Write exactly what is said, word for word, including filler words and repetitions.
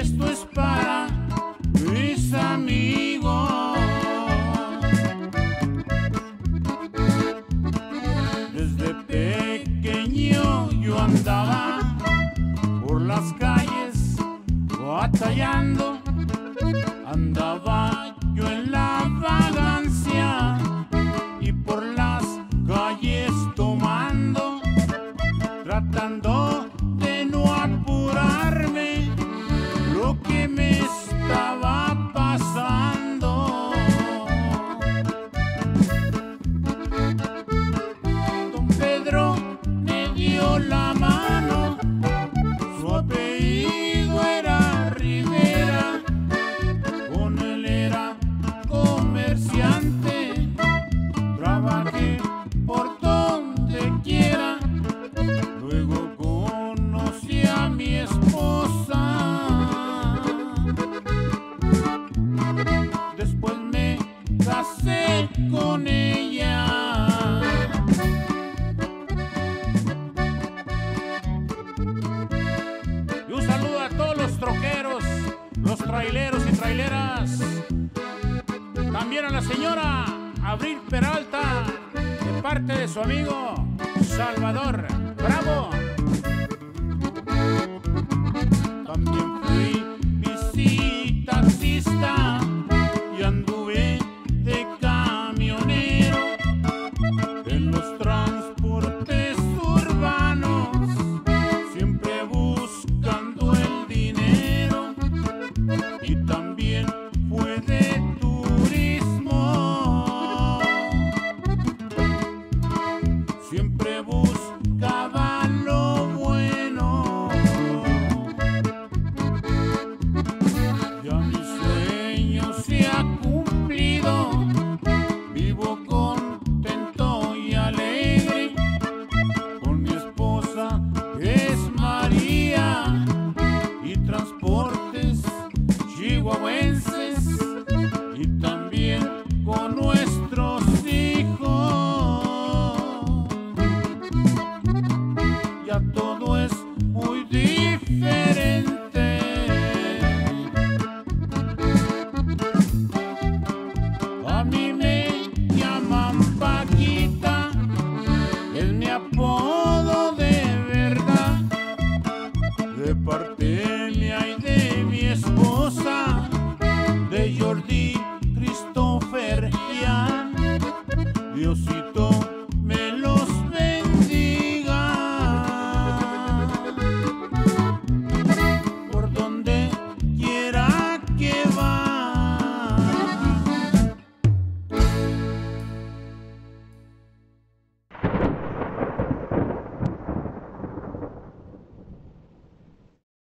Esto es para mis amigos. Desde pequeño yo andaba por las calles batallando, andaba yo en la vagancia y por las calles tomando, tratando de no apurarme lo que me estaba pasando. Don Pedro me dio la mano, su apellido era Rivera, con él era comerciante, trabajé por donde quiera, luego conocí a mi esposa, después me casé con ella. Y un saludo a todos los troqueros, los traileros y traileras, también a la señora Abril Peralta, de parte de su amigo Salvador Bravo. También fui visitaxista y anduve de camionero en los transportes urbanos, siempre buscando el dinero, y también fue de turismo, siempre buscaba lo bueno. Ya mi sueño se ha cumplido, vivo contento y alegre con mi esposa que es María, y transportes chihuahuenses, y también con nuestros hijos. Ya todo es muy diferente. A mí me llaman Paquita, es mi apodo de verdad, de parte mía y de